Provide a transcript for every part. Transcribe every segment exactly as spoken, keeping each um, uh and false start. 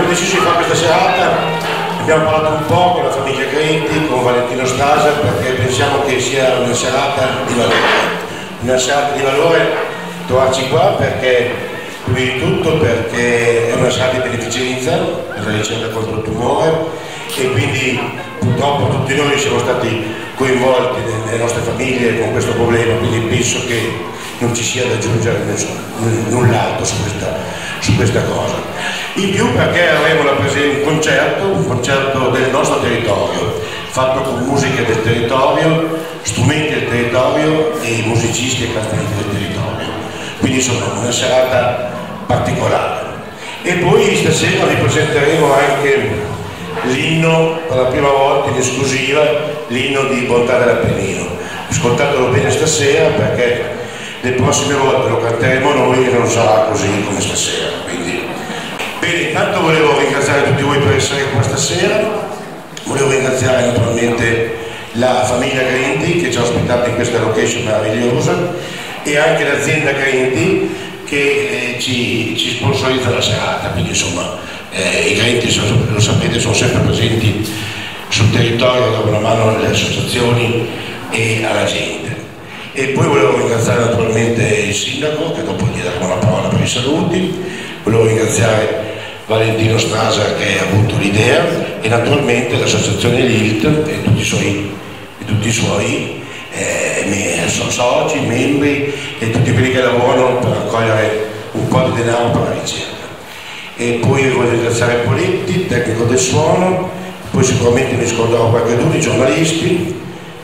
deciso di fare questa serata, abbiamo parlato un po' con la famiglia Crenti, con Valentino Stasa, perché pensiamo che sia una serata di valore. Una serata di valore trovarci qua perché, prima di tutto, perché è una serata di beneficenza per la ricerca contro il tumore e quindi purtroppo tutti noi siamo stati coinvolti nelle nostre famiglie con questo problema, quindi penso che non ci sia da aggiungere null'altro su questa, su questa cosa. In più perché avremo la presenza, un concerto, un concerto del nostro territorio, fatto con musiche del territorio, strumenti del territorio e musicisti e cantanti del territorio. Quindi insomma una serata particolare. E poi stasera vi presenteremo anche l'inno, per la prima volta in esclusiva, l'inno di Bontà dell'Appennino. Ascoltatelo bene stasera perché le prossime volte lo canteremo noi e non sarà così come stasera. Quindi, bene, intanto volevo ringraziare tutti voi per essere qua stasera, volevo ringraziare naturalmente la famiglia Crenti che ci ha ospitato in questa location meravigliosa e anche l'azienda Crenti che eh, ci, ci sponsorizza la serata, quindi insomma Eh, i Crenti, lo sapete, sono sempre presenti sul territorio, danno una mano alle associazioni e alla gente. E poi volevo ringraziare naturalmente il sindaco, che dopo gli daremo la parola per i saluti, volevo ringraziare Valentino Stasa che ha avuto l'idea e naturalmente l'associazione Lilt e tutti i suoi, e tutti i suoi eh, soci, membri e tutti quelli che lavorano per raccogliere un po' di denaro per la ricerca. E poi voglio ringraziare Poletti, tecnico del suono, poi sicuramente mi scorderò qualcuno, i giornalisti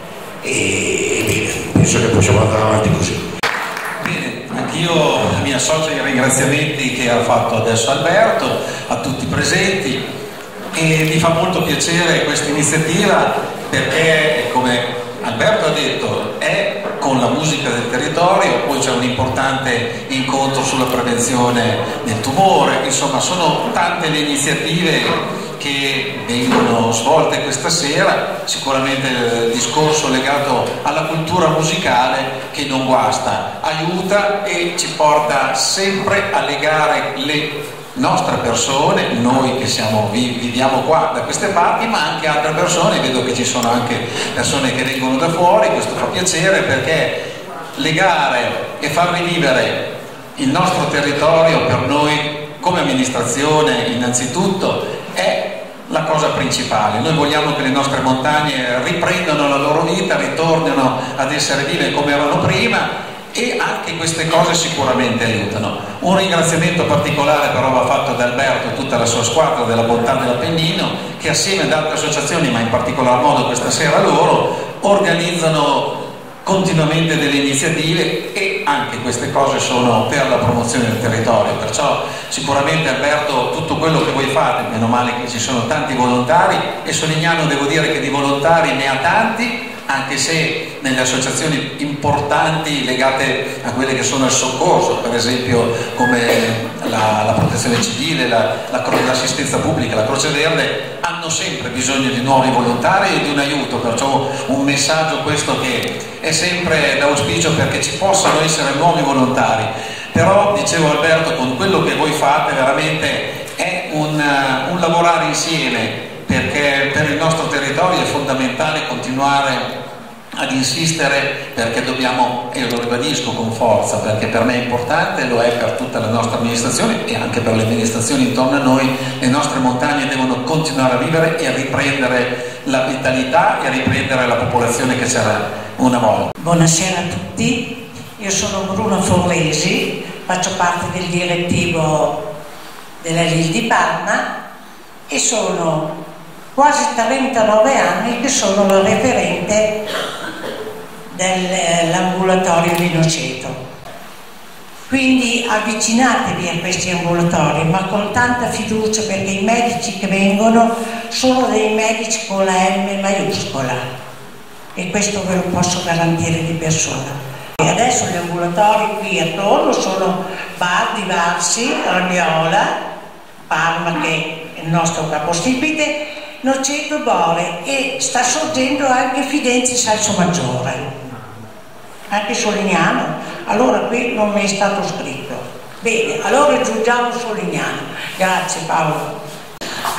e bene, penso che possiamo andare avanti così. Bene, anch'io mi associo ai ringraziamenti che ha fatto adesso Alberto, a tutti i presenti e mi fa molto piacere questa iniziativa perché, come Alberto ha detto, è con la musica del territorio, poi c'è un importante incontro sulla prevenzione del tumore, insomma sono tante le iniziative che vengono svolte questa sera, sicuramente il discorso legato alla cultura musicale che non guasta, aiuta e ci porta sempre a legare le nostre persone, noi che siamo, viviamo qua da queste parti, ma anche altre persone, vedo che ci sono anche persone che vengono da fuori, questo fa piacere perché legare e far rivivere il nostro territorio per noi come amministrazione innanzitutto è la cosa principale. Noi vogliamo che le nostre montagne riprendano la loro vita, ritornino ad essere vive come erano prima e anche queste cose sicuramente aiutano. Un ringraziamento particolare però va fatto ad Alberto e tutta la sua squadra della Bontà dell'Appennino che assieme ad altre associazioni, ma in particolar modo questa sera loro, organizzano continuamente delle iniziative e anche queste cose sono per la promozione del territorio, perciò sicuramente Alberto tutto quello che voi fate, meno male che ci sono tanti volontari e Solignano devo dire che di volontari ne ha tanti, anche se nelle associazioni importanti legate a quelle che sono il soccorso, per esempio come la, la protezione civile, l'assistenza la, la pubblica, la Croce Verde, hanno sempre bisogno di nuovi volontari e di un aiuto, perciò un messaggio questo che è sempre d'auspicio perché ci possano essere nuovi volontari. Però, dicevo Alberto, con quello che voi fate veramente è un, un lavorare insieme, perché per il nostro territorio è fondamentale continuare ad insistere perché dobbiamo, e lo ribadisco con forza, perché per me è importante, lo è per tutta la nostra amministrazione e anche per le amministrazioni intorno a noi, le nostre montagne devono continuare a vivere e a riprendere la vitalità e a riprendere la popolazione che c'era una volta. Buonasera a tutti, io sono Bruno Forlesi, faccio parte del direttivo della L I L di Parma e sono quasi trentanove anni che sono la referente dell'ambulatorio di Noceto. Quindi avvicinatevi a questi ambulatori, ma con tanta fiducia, perché i medici che vengono sono dei medici con la M maiuscola e questo ve lo posso garantire di persona. E adesso gli ambulatori qui attorno sono Bar di Varsi, Ragnola, Parma che è il nostro capostipite, Noceto, Bore e sta sorgendo anche Fidenza Salsomaggiore, anche Solignano. Allora qui non mi è stato scritto. Bene, allora aggiungiamo Solignano. Grazie Paolo.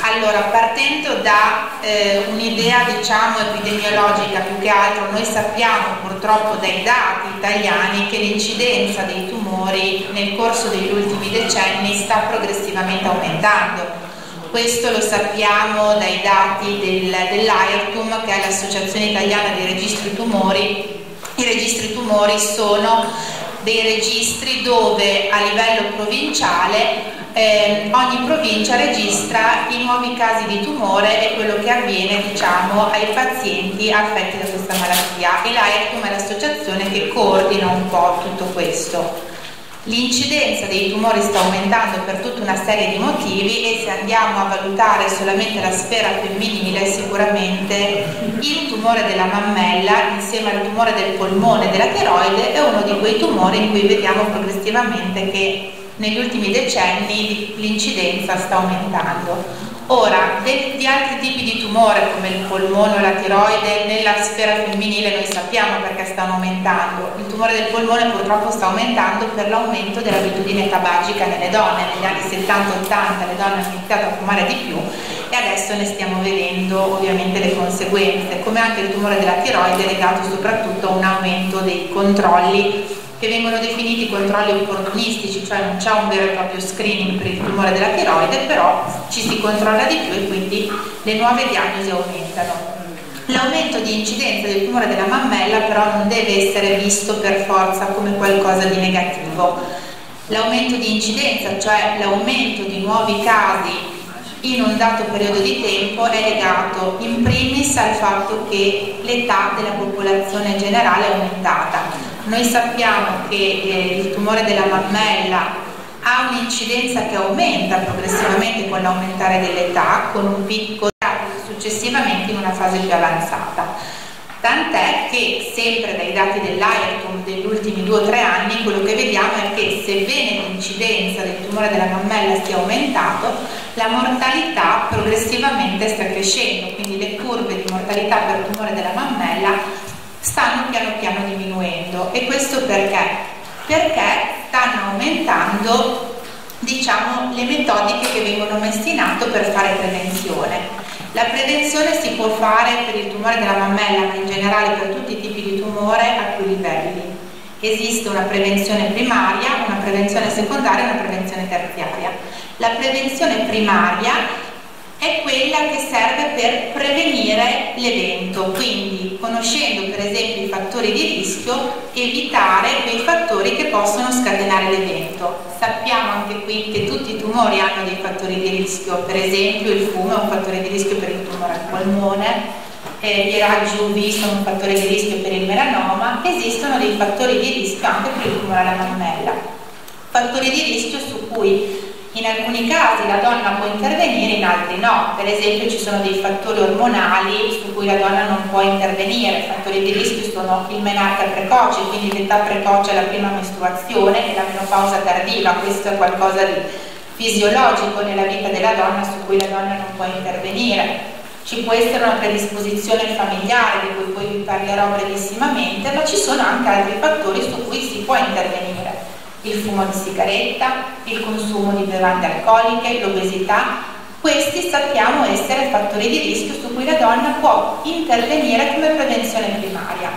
Allora, partendo da eh, un'idea diciamo epidemiologica più che altro, noi sappiamo purtroppo dai dati italiani che l'incidenza dei tumori nel corso degli ultimi decenni sta progressivamente aumentando. Questo lo sappiamo dai dati del, dell'AIRTUM, che è l'Associazione Italiana dei Registri Tumori. I registri tumori sono dei registri dove a livello provinciale Eh, ogni provincia registra i nuovi casi di tumore e quello che avviene diciamo ai pazienti affetti da questa malattia, e l'AIRTUM è l'associazione che coordina un po' tutto questo. L'incidenza dei tumori sta aumentando per tutta una serie di motivi, e se andiamo a valutare solamente la sfera femminile, sicuramente il tumore della mammella insieme al tumore del polmone e della tiroide è uno di quei tumori in cui vediamo progressivamente che negli ultimi decenni l'incidenza sta aumentando. Ora, de, di altri tipi di tumore come il polmone o la tiroide nella sfera femminile noi sappiamo perché stanno aumentando. Il tumore del polmone purtroppo sta aumentando per l'aumento dell'abitudine tabagica nelle donne. Negli anni settanta ottanta le donne hanno iniziato a fumare di più e adesso ne stiamo vedendo ovviamente le conseguenze, come anche il tumore della tiroide è legato soprattutto a un aumento dei controlli che vengono definiti controlli opportunistici, cioè non c'è un vero e proprio screening per il tumore della tiroide, però ci si controlla di più e quindi le nuove diagnosi aumentano. L'aumento di incidenza del tumore della mammella però non deve essere visto per forza come qualcosa di negativo. L'aumento di incidenza, cioè l'aumento di nuovi casi in un dato periodo di tempo, è legato in primis al fatto che l'età della popolazione generale è aumentata. Noi sappiamo che eh, il tumore della mammella ha un'incidenza che aumenta progressivamente con l'aumentare dell'età, con un picco successivamente in una fase più avanzata. Tant'è che sempre dai dati dell'AIRTUM degli ultimi due o tre anni quello che vediamo è che sebbene l'incidenza del tumore della mammella sia aumentato, la mortalità progressivamente sta crescendo, quindi le curve di mortalità per tumore della mammella stanno piano piano diminuendo. E questo perché? Perché stanno aumentando diciamo le metodiche che vengono messe in atto per fare prevenzione. La prevenzione si può fare per il tumore della mammella, ma in generale per tutti i tipi di tumore, a più livelli. Esiste una prevenzione primaria, una prevenzione secondaria e una prevenzione terziaria. La prevenzione primaria è quella che serve per prevenire l'evento, quindi conoscendo per esempio i fattori di rischio, evitare quei fattori che possono scatenare l'evento. Sappiamo anche qui che tutti i tumori hanno dei fattori di rischio, per esempio il fumo è un fattore di rischio per il tumore al polmone, eh, i raggi U V sono un fattore di rischio per il melanoma, esistono dei fattori di rischio anche per il tumore alla mammella, fattori di rischio su cui in alcuni casi la donna può intervenire, in altri no. Per esempio ci sono dei fattori ormonali su cui la donna non può intervenire. Fattori di rischio sono il menarca precoce, quindi l'età precoce alla prima mestruazione e la menopausa tardiva. Questo è qualcosa di fisiologico nella vita della donna su cui la donna non può intervenire. Ci può essere una predisposizione familiare di cui poi vi parlerò brevissimamente, ma ci sono anche altri fattori su cui si può intervenire. Il fumo di sigaretta, il consumo di bevande alcoliche, l'obesità, questi sappiamo essere fattori di rischio su cui la donna può intervenire come prevenzione primaria.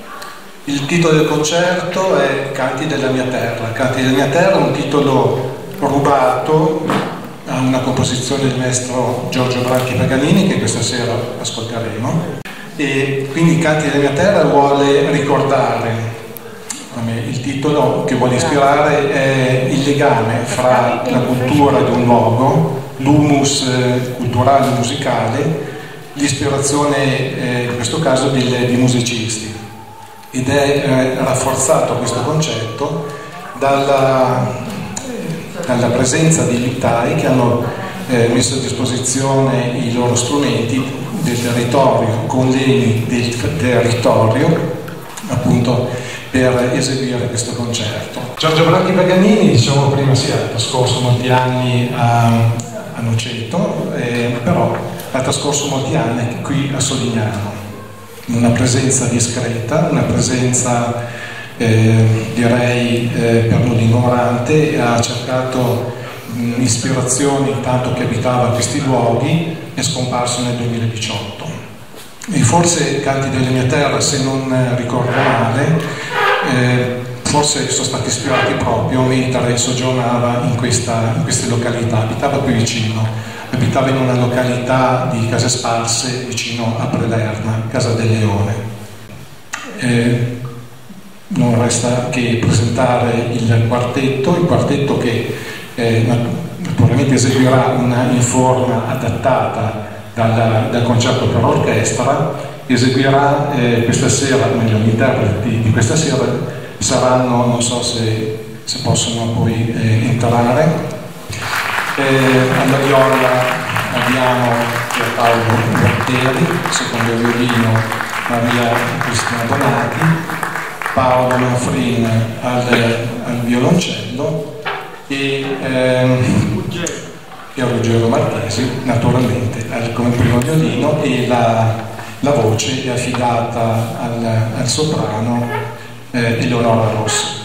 Il titolo del concerto è Canti della mia terra. Canti della mia terra è un titolo rubato a una composizione del maestro Giorgio Branchi Paganini che questa sera ascolteremo, e quindi Canti della mia terra vuole ricordare. Il titolo che vuole ispirare è il legame fra la cultura di un luogo, l'humus culturale e musicale, l'ispirazione eh, in questo caso di, di musicisti, ed è eh, rafforzato questo concetto dalla, dalla presenza di liutai che hanno eh, messo a disposizione i loro strumenti del territorio, con legni del territorio, appunto, per eseguire questo concerto. Giorgio Branchi Paganini, diciamo prima, si è trascorso molti anni a, a Noceto, eh, però ha trascorso molti anni qui a Solignano. Una presenza discreta, una presenza eh, direi eh, per non ignorante, ha cercato mh, ispirazione intanto che abitava questi luoghi, è scomparso nel duemiladiciotto. E forse Canti della mia terra, se non ricordo male, eh, forse sono stati ispirati proprio mentre soggiornava in, questa, in queste località. Abitava qui vicino, abitava in una località di Case Sparse vicino a Prelerna, Casa del Leone. Eh, non resta che presentare il quartetto, il quartetto che eh, naturalmente eseguirà una in forma adattata dal, dal concerto per orchestra, eseguirà eh, questa sera, meglio gli interpreti di questa sera saranno, non so se, se possono poi eh, entrare, eh, alla viola abbiamo Pierpaolo Berteri, secondo violino Maria Cristina Donati, Paolo Manfrin al, al violoncello e, ehm, e Ruggero Marchesi naturalmente al, come primo violino, e la, la voce è affidata al, al soprano eh, Eleonora Rossi.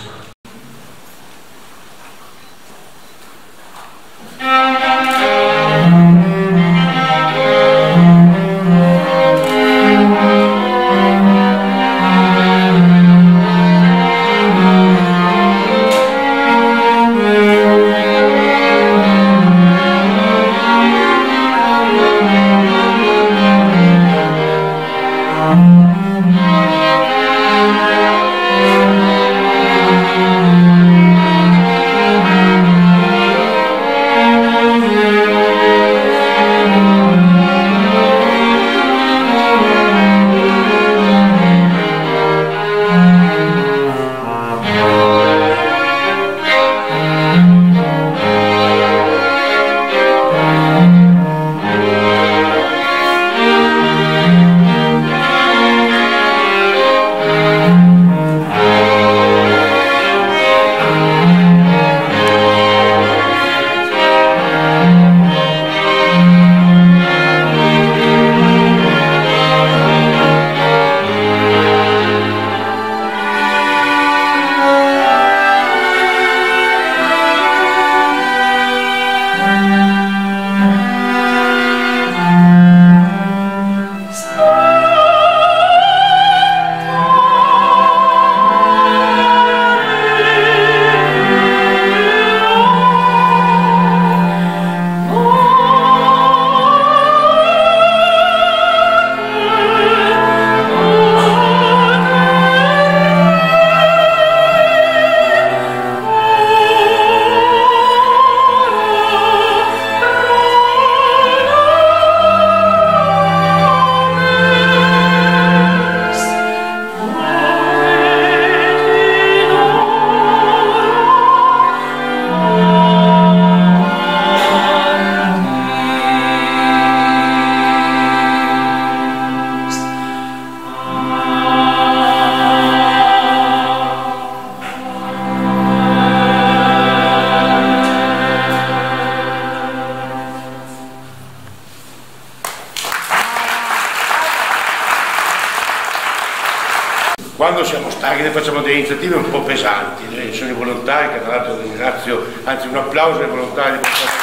Quando siamo stanchi noi facciamo delle iniziative un po' pesanti, ci sono i volontari che tra l'altro ringrazio, anzi un applauso ai volontari.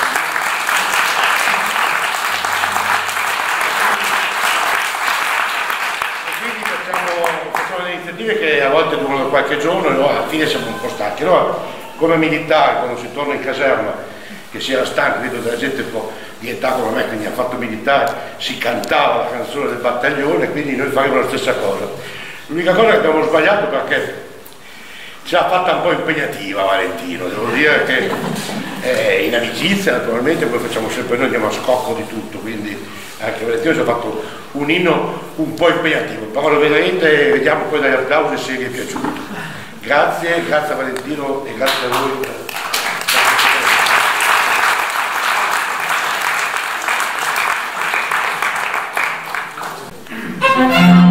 E quindi facciamo, facciamo delle iniziative che a volte durano qualche giorno e no, alla fine siamo un po' stanchi. Allora, come militari, quando si torna in caserma, che si era stanco, vedo della gente un po' di età come me che mi ha fatto militare, si cantava la canzone del battaglione, quindi noi faremo la stessa cosa. L'unica cosa che abbiamo sbagliato perché ce l'ha fatta un po' impegnativa Valentino, devo dire che eh, in amicizia naturalmente poi facciamo sempre noi, andiamo a scocco di tutto, quindi anche Valentino ci ha fatto un inno un po' impegnativo, però lo vedrete e vediamo poi dagli applausi se vi è piaciuto. Grazie, grazie a Valentino e grazie a voi.